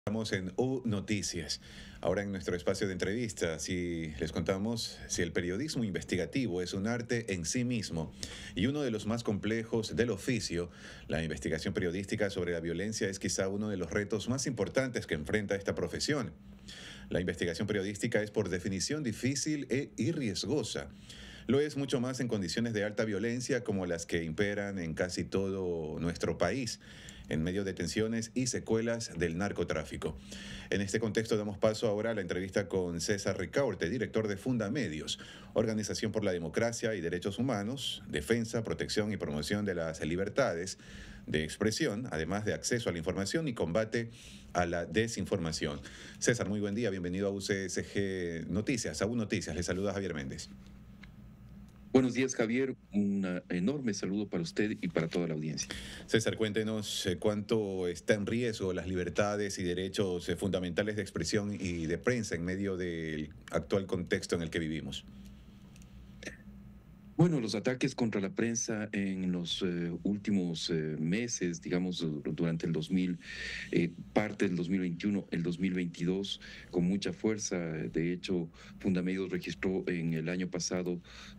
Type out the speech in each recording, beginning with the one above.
Estamos en U Noticias. Ahora en nuestro espacio de entrevistas y les contamos si el periodismo investigativo es un arte en sí mismo y uno de los más complejos del oficio. La investigación periodística sobre la violencia es quizá uno de los retos más importantes que enfrenta esta profesión. La investigación periodística es por definición difícil y riesgosa. Lo es mucho más en condiciones de alta violencia como las que imperan en casi todo nuestro país, en medio de tensiones y secuelas del narcotráfico. En este contexto damos paso ahora a la entrevista con César Ricaurte, director de Fundamedios, Organización por la Democracia y Derechos Humanos, Defensa, Protección y Promoción de las Libertades de Expresión, además de acceso a la información y combate a la desinformación. César, muy buen día, bienvenido a UCSG Noticias, a U Noticias, le saluda Javier Méndez. Buenos días, Javier. Un enorme saludo para usted y para toda la audiencia. César, cuéntenos cuánto está en riesgo las libertades y derechos fundamentales de expresión y de prensa en medio del actual contexto en el que vivimos. Bueno, los ataques contra la prensa en los últimos meses, digamos, durante el 2000, parte del 2021, el 2022, con mucha fuerza. De hecho, Fundamedios registró en el año pasado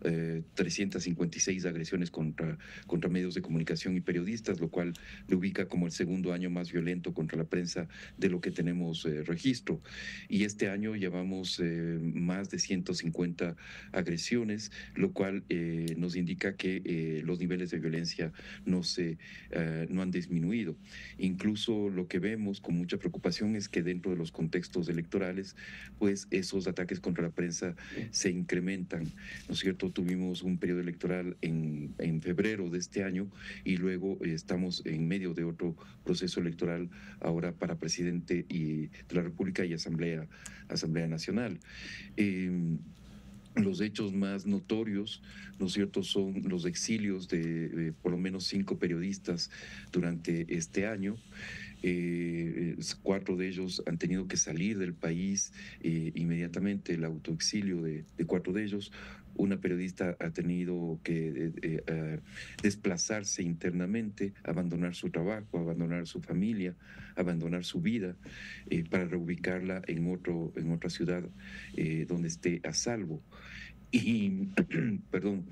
356 agresiones contra medios de comunicación y periodistas, lo cual le ubica como el segundo año más violento contra la prensa de lo que tenemos registro. Y este año llevamos más de 150 agresiones, lo cual nos indica que los niveles de violencia no han disminuido. Incluso lo que vemos con mucha preocupación es que dentro de los contextos electorales, pues esos ataques contra la prensa se incrementan, ¿no es cierto? Tuvimos un periodo electoral en febrero de este año y luego estamos en medio de otro proceso electoral ahora para presidente de la República y Asamblea Nacional. Los hechos más notorios, ¿no es cierto?, son los exilios de por lo menos 5 periodistas durante este año. 4 de ellos han tenido que salir del país inmediatamente, el autoexilio de 4 de ellos. Una periodista ha tenido que desplazarse internamente, abandonar su trabajo, abandonar su familia, abandonar su vida para reubicarla en otra ciudad donde esté a salvo. Y, perdón,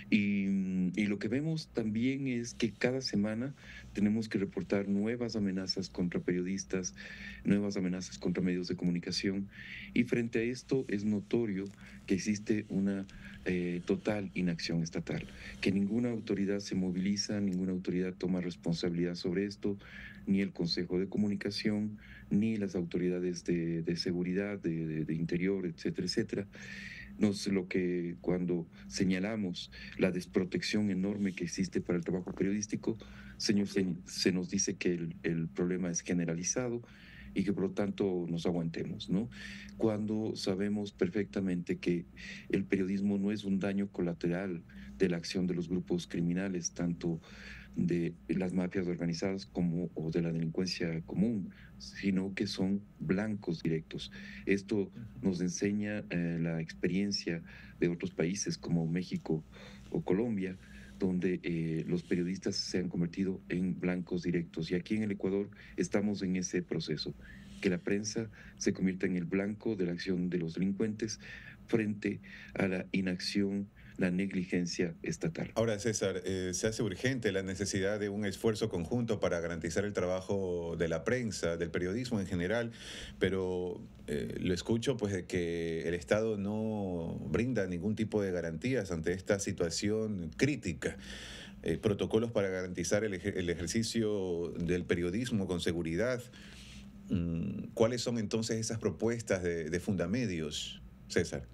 y lo que vemos también es que cada semana tenemos que reportar nuevas amenazas contra periodistas, nuevas amenazas contra medios de comunicación, y frente a esto es notorio que existe una total inacción estatal, que ninguna autoridad se moviliza, ninguna autoridad toma responsabilidad sobre esto, ni el Consejo de Comunicación, ni las autoridades de seguridad, de interior, etcétera, etcétera. Lo que cuando señalamos la desprotección enorme que existe para el trabajo periodístico, se nos dice que el problema es generalizado y que por lo tanto nos aguantemos, ¿no? Cuando sabemos perfectamente que el periodismo no es un daño colateral de la acción de los grupos criminales, tanto de las mafias organizadas como o de la delincuencia común, sino que son blancos directos. Esto nos enseña la experiencia de otros países como México o Colombia, donde los periodistas se han convertido en blancos directos. Y aquí en el Ecuador estamos en ese proceso, que la prensa se convierta en el blanco de la acción de los delincuentes frente a la inacción, la negligencia estatal. Ahora, César, se hace urgente la necesidad de un esfuerzo conjunto para garantizar el trabajo de la prensa, del periodismo en general, pero lo escucho pues de que el Estado no brinda ningún tipo de garantías ante esta situación crítica. Protocolos para garantizar el ejercicio del periodismo con seguridad. ¿Cuáles son entonces esas propuestas de Fundamedios, César?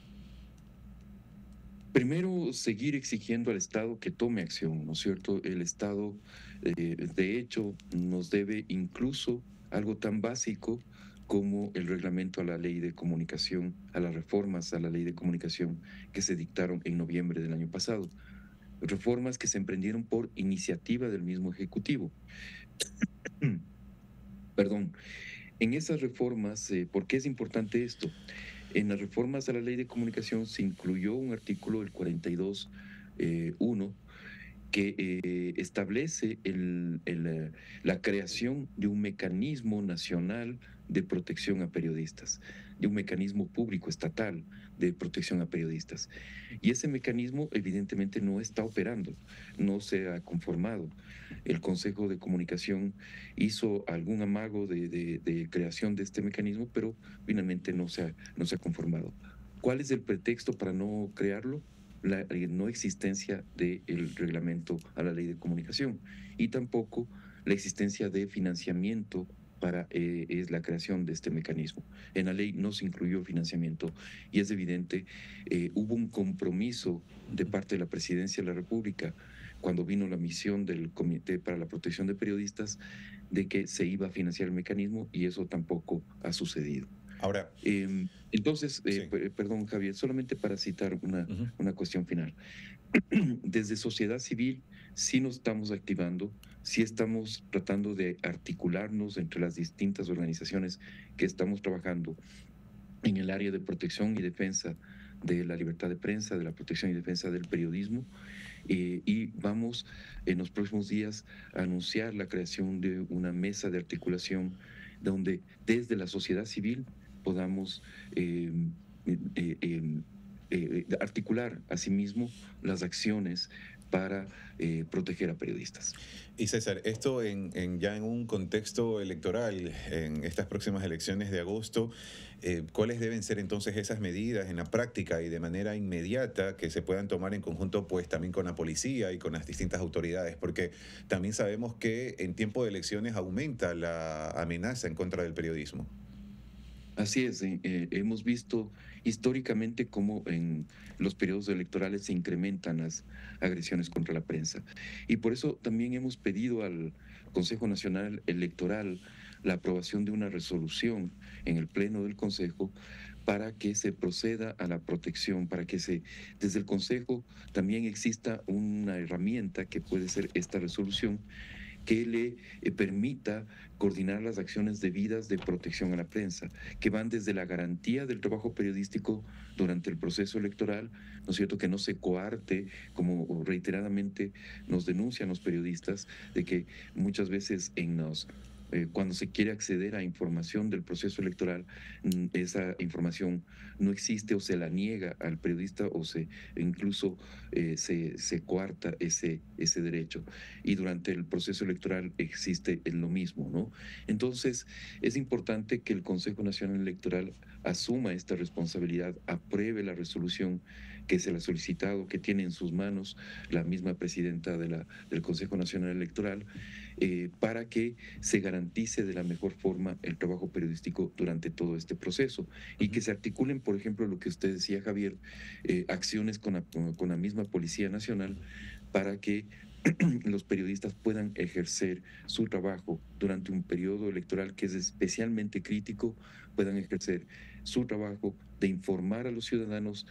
Primero, seguir exigiendo al Estado que tome acción, ¿no es cierto? El Estado, de hecho, nos debe incluso algo tan básico como el reglamento a la ley de comunicación, a las reformas a la ley de comunicación que se dictaron en noviembre del año pasado. Reformas que se emprendieron por iniciativa del mismo Ejecutivo. Perdón. En esas reformas, ¿por qué es importante esto? En las reformas a la ley de comunicación se incluyó un artículo, el 42.1, que establece la creación de un mecanismo nacional de protección a periodistas, de un mecanismo público estatal de protección a periodistas. Y ese mecanismo evidentemente no está operando, no se ha conformado. El Consejo de Comunicación hizo algún amago de creación de este mecanismo, pero finalmente no se ha conformado. ¿Cuál es el pretexto para no crearlo? La no existencia del reglamento a la ley de comunicación y tampoco la existencia de financiamiento para es la creación de este mecanismo. En la ley no se incluyó financiamiento y es evidente, hubo un compromiso de parte de la Presidencia de la República cuando vino la misión del Comité para la Protección de Periodistas de que se iba a financiar el mecanismo y eso tampoco ha sucedido. Ahora, Entonces, sí. perdón, Javier, solamente para citar Ujú. una cuestión final. Desde sociedad civil sí nos estamos activando, sí estamos tratando de articularnos entre las distintas organizaciones que estamos trabajando en el área de protección y defensa de la libertad de prensa, de la protección y defensa del periodismo, y vamos en los próximos días a anunciar la creación de una mesa de articulación donde desde la sociedad civil podamos articular asimismo las acciones para proteger a periodistas. Y César, esto ya en un contexto electoral, en estas próximas elecciones de agosto, ¿cuáles deben ser entonces esas medidas en la práctica y de manera inmediata que se puedan tomar en conjunto, pues también con la policía y con las distintas autoridades? Porque también sabemos que en tiempo de elecciones aumenta la amenaza en contra del periodismo. Así es, hemos visto históricamente cómo en los periodos electorales se incrementan las agresiones contra la prensa. Y por eso también hemos pedido al Consejo Nacional Electoral la aprobación de una resolución en el Pleno del Consejo para que se proceda a la protección, para que desde el Consejo también exista una herramienta que puede ser esta resolución que le permita coordinar las acciones debidas de protección a la prensa, que van desde la garantía del trabajo periodístico durante el proceso electoral, ¿no es cierto?, que no se coarte, como reiteradamente nos denuncian los periodistas, de que muchas veces cuando se quiere acceder a información del proceso electoral, esa información no existe o se la niega al periodista o incluso se coarta ese derecho. Y durante el proceso electoral existe lo mismo, ¿no? Entonces, es importante que el Consejo Nacional Electoral asuma esta responsabilidad, apruebe la resolución que se le ha solicitado, que tiene en sus manos la misma presidenta del Consejo Nacional Electoral, para que se garantice de la mejor forma el trabajo periodístico durante todo este proceso y que se articulen, por ejemplo, lo que usted decía, Javier, acciones con la misma Policía Nacional para que los periodistas puedan ejercer su trabajo durante un periodo electoral que es especialmente crítico, puedan ejercer su trabajo de informar a los ciudadanos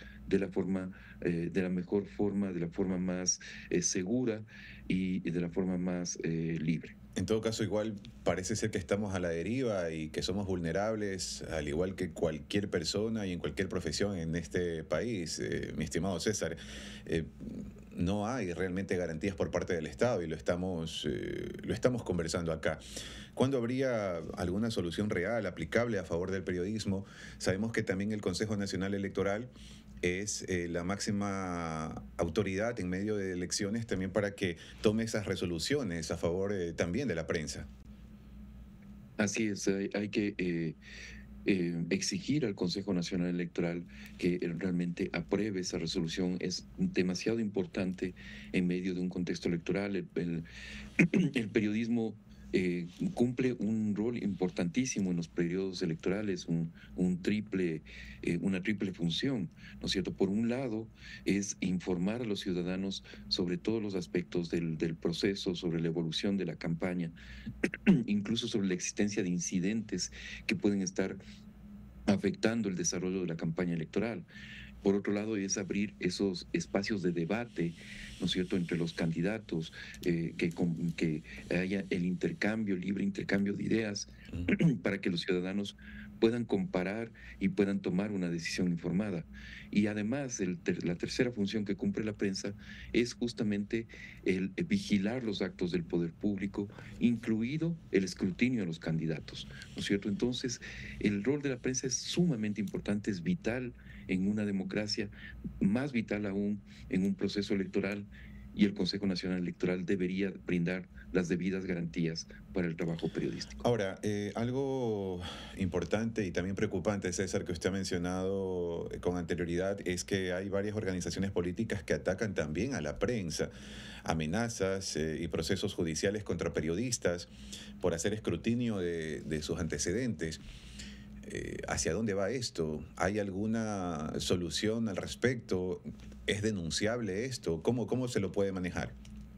de la mejor forma, de la forma más segura y de la forma más libre. En todo caso, igual parece ser que estamos a la deriva y que somos vulnerables, al igual que cualquier persona y en cualquier profesión en este país, mi estimado César. Eh, no hay realmente garantías por parte del Estado y lo estamos conversando acá. ¿Cuándo habría alguna solución real, aplicable a favor del periodismo? Sabemos que también el Consejo Nacional Electoral es la máxima autoridad en medio de elecciones también para que tome esas resoluciones a favor también de la prensa. Así es, hay que exigir al Consejo Nacional Electoral que realmente apruebe esa resolución. Es demasiado importante en medio de un contexto electoral. El periodismo cumple un rol importantísimo en los periodos electorales, una triple función, ¿no es cierto? Por un lado, es informar a los ciudadanos sobre todos los aspectos del proceso, sobre la evolución de la campaña, incluso sobre la existencia de incidentes que pueden estar afectando el desarrollo de la campaña electoral. por otro lado, es abrir esos espacios de debate, ¿no es cierto?, entre los candidatos, que haya el intercambio, libre intercambio de ideas, Mm. para que los ciudadanos puedan comparar y puedan tomar una decisión informada. Y además, la tercera función que cumple la prensa es justamente el vigilar los actos del poder público, incluido el escrutinio de los candidatos, ¿no es cierto? Entonces, el rol de la prensa es sumamente importante, es vital en una democracia, más vital aún en un proceso electoral, y el Consejo Nacional Electoral debería brindar las debidas garantías para el trabajo periodístico. Ahora, algo importante y también preocupante, César, que usted ha mencionado con anterioridad, es que hay varias organizaciones políticas que atacan también a la prensa, amenazas y procesos judiciales contra periodistas por hacer escrutinio de sus antecedentes. ¿Hacia dónde va esto? ¿Hay alguna solución al respecto? ¿Es denunciable esto? ¿Cómo se lo puede manejar?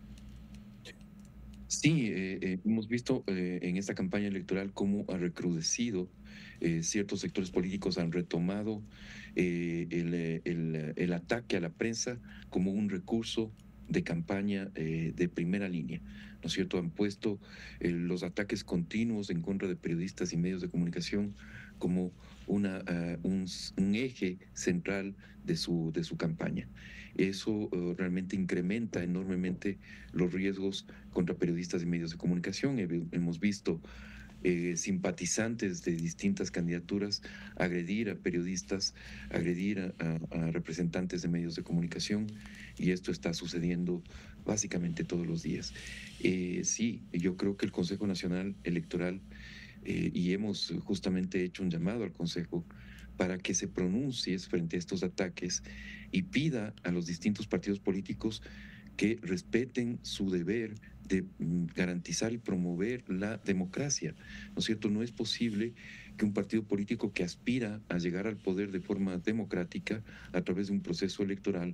Sí, hemos visto en esta campaña electoral cómo ha recrudecido, ciertos sectores políticos han retomado el ataque a la prensa como un recurso de campaña de primera línea, ¿no es cierto? Han puesto los ataques continuos en contra de periodistas y medios de comunicación como un eje central de su campaña. Eso realmente incrementa enormemente los riesgos contra periodistas y medios de comunicación. Hemos visto simpatizantes de distintas candidaturas agredir a periodistas, agredir a representantes de medios de comunicación, y esto está sucediendo básicamente todos los días. Sí, yo creo que el Consejo Nacional Electoral, y hemos justamente hecho un llamado al Consejo para que se pronuncie frente a estos ataques y pida a los distintos partidos políticos que respeten su deber de garantizar y promover la democracia, ¿no es cierto? No es posible que un partido político que aspira a llegar al poder de forma democrática a través de un proceso electoral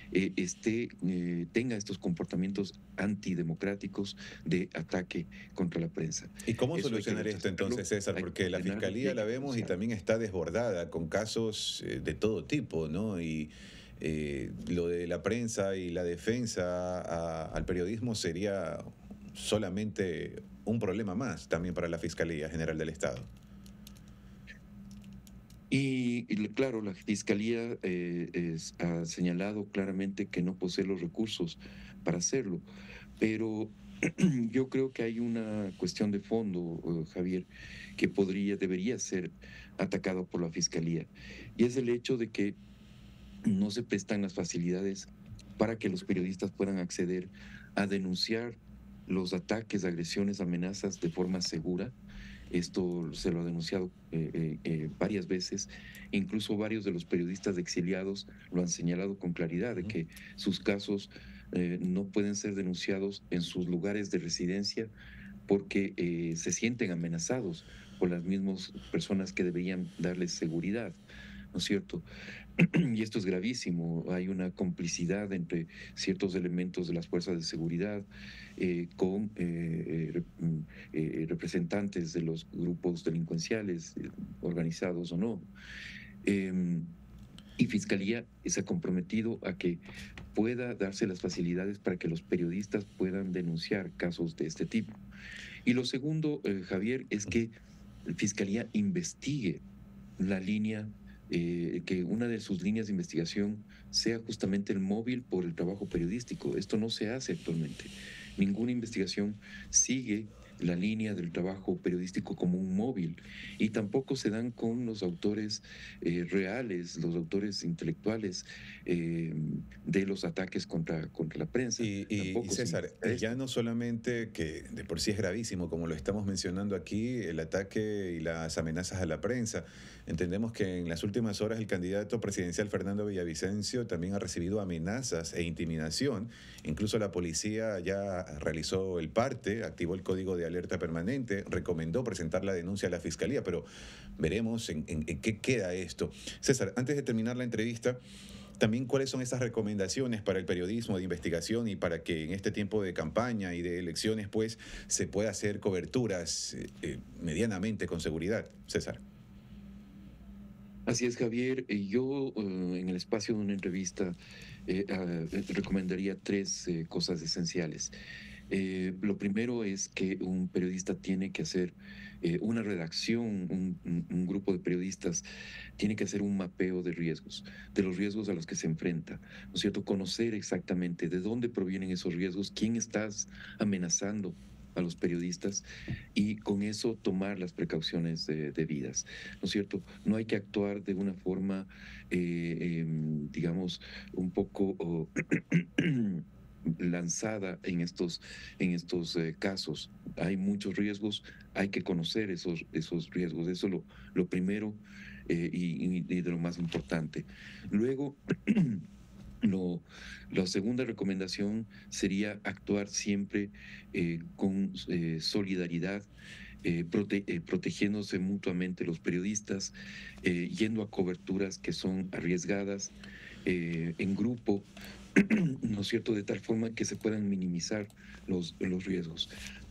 tenga estos comportamientos antidemocráticos de ataque contra la prensa. ¿Y cómo Eso hay que solucionar esto rechazarlo, entonces, César? hay que Porque la condenarlo y fiscalía hay la que vemos y denunciarlo. también está desbordada con casos de todo tipo, ¿no? Y lo de la prensa y la defensa al periodismo sería solamente un problema más también para la Fiscalía General del Estado. Claro, la Fiscalía ha señalado claramente que no posee los recursos para hacerlo, pero yo creo que hay una cuestión de fondo, Javier, que debería ser atacado por la Fiscalía, y es el hecho de que no se prestan las facilidades para que los periodistas puedan acceder a denunciar los ataques, agresiones, amenazas de forma segura. Esto se lo ha denunciado varias veces. Incluso varios de los periodistas exiliados lo han señalado con claridad, de Ujú. que sus casos no pueden ser denunciados en sus lugares de residencia porque se sienten amenazados por las mismas personas que deberían darles seguridad, ¿no es cierto? Y esto es gravísimo. Hay una complicidad entre ciertos elementos de las fuerzas de seguridad con representantes de los grupos delincuenciales, organizados o no. Em, y Fiscalía se ha comprometido a que pueda darse las facilidades para que los periodistas puedan denunciar casos de este tipo. Y lo segundo, Javier, es que la Fiscalía investigue la línea, que una de sus líneas de investigación sea justamente el móvil por el trabajo periodístico. Esto no se hace actualmente. Ninguna investigación sigue la línea del trabajo periodístico como un móvil, y tampoco se dan con los autores reales, los autores intelectuales de los ataques contra la prensa. Y Tampoco se César, investiga ya esto. no solamente que de por sí es gravísimo, como lo estamos mencionando aquí, el ataque y las amenazas a la prensa, entendemos que en las últimas horas el candidato presidencial Fernando Villavicencio también ha recibido amenazas e intimidación. Incluso la policía ya realizó el parte, activó el código de alerta permanente, recomendó presentar la denuncia a la fiscalía, pero veremos en qué queda esto. César, antes de terminar la entrevista, también cuáles son esas recomendaciones para el periodismo de investigación y para que en este tiempo de campaña y de elecciones pues se pueda hacer coberturas medianamente con seguridad, César. Así es, Javier. Yo en el espacio de una entrevista recomendaría tres cosas esenciales. Lo primero es que un periodista tiene que hacer una redacción, un grupo de periodistas tiene que hacer un mapeo de los riesgos a los que se enfrenta, ¿no es cierto? Conocer exactamente de dónde provienen esos riesgos, quién estás amenazando a los periodistas y con eso tomar las precauciones debidas, ¿no es cierto? No hay que actuar de una forma, digamos, un poco lanzada en estos casos. Hay muchos riesgos, hay que conocer esos riesgos, eso es lo primero y de lo más importante. Luego, lo, la segunda recomendación sería actuar siempre con solidaridad, protegiéndose mutuamente los periodistas, yendo a coberturas que son arriesgadas en grupo, ¿no es cierto? De tal forma que se puedan minimizar los riesgos.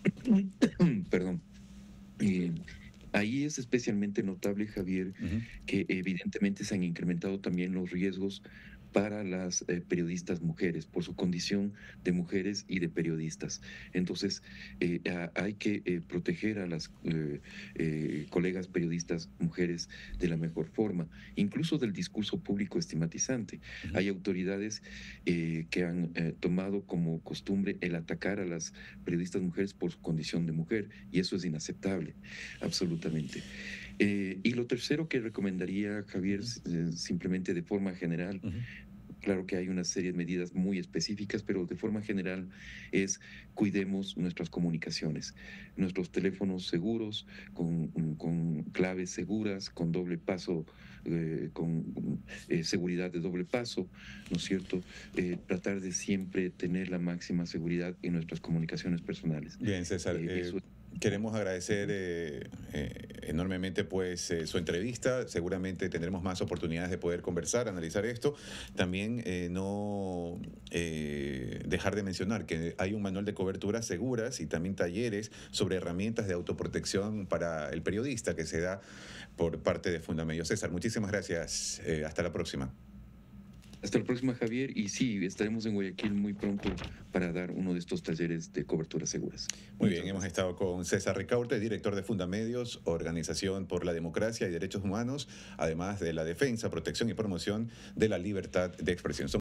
Perdón. Eh, Ahí es especialmente notable, Javier, Ujú. que evidentemente se han incrementado también los riesgos para las periodistas mujeres, por su condición de mujeres y de periodistas. Entonces, hay que proteger a las colegas periodistas mujeres de la mejor forma, incluso del discurso público estigmatizante. Ujú. Hay autoridades que han tomado como costumbre el atacar a las periodistas mujeres por su condición de mujer, y eso es inaceptable, absolutamente. Y lo tercero que recomendaría, Javier, Ujú. simplemente de forma general, Ujú. claro que hay una serie de medidas muy específicas, pero de forma general es cuidemos nuestras comunicaciones, nuestros teléfonos seguros, con claves seguras, con doble paso, con seguridad de doble paso, ¿no es cierto? Tratar de siempre tener la máxima seguridad en nuestras comunicaciones personales. Bien, César, Eso es. queremos agradecer Ujú. enormemente pues su entrevista. Seguramente tendremos más oportunidades de poder conversar, analizar esto. También no dejar de mencionar que hay un manual de coberturas seguras y también talleres sobre herramientas de autoprotección para el periodista que se da por parte de Fundamedios. César, muchísimas gracias. Hasta la próxima. Hasta la próxima, Javier. Y sí, estaremos en Guayaquil muy pronto para dar uno de estos talleres de coberturas seguras. Muy bien, Muchas hemos gracias. estado con César Ricaurte, director de Fundamedios, Organización por la Democracia y Derechos Humanos, además de la defensa, protección y promoción de la libertad de expresión.